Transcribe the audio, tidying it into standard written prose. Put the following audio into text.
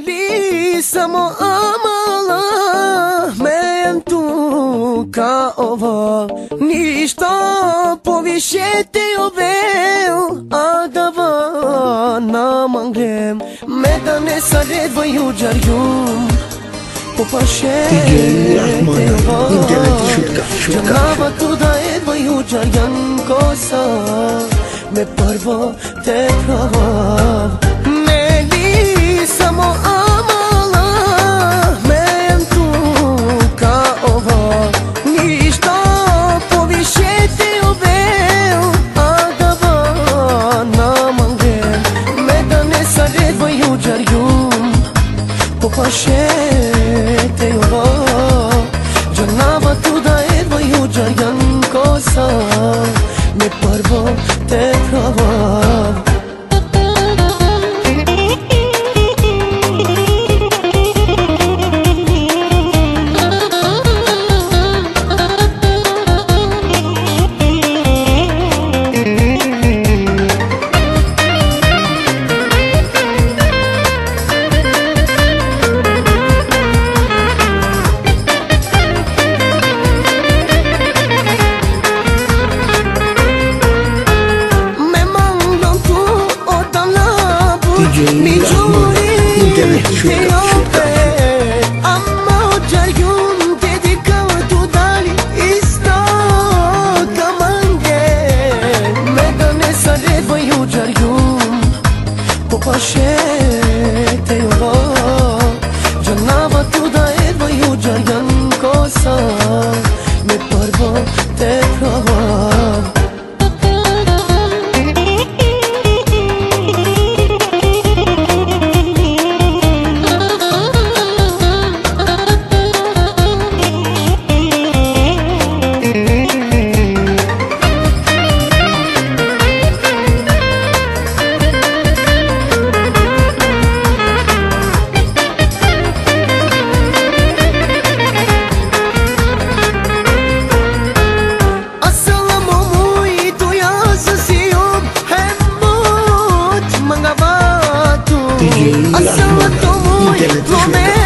Samo amala me tu ka ova ništa poviše te obeu adava na mangrem me da ne sared vaju jarjum popaše te ova janava tu da ed vaju jarjan kosa me parvo te prav me li samo Popaše te ova janava tu da ed vaju jarjan kosa me parvo te prava Mi giuri te ope amma jarjun te dikau tu dali isto kamange me dane sare vayu jarjun popaše te ova janava tu da ed vayu jarjan kosa me parvo te prava Assalamu alaikum.